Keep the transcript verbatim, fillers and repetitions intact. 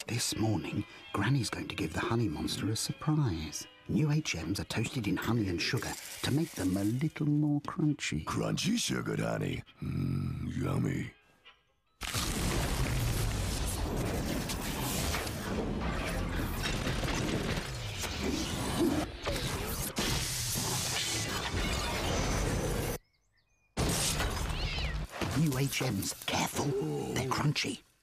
This morning, Granny's going to give the honey monster a surprise. New H Ms are toasted in honey and sugar to make them a little more crunchy. Crunchy sugared honey. Mmm, yummy. New H Ms, careful, they're crunchy.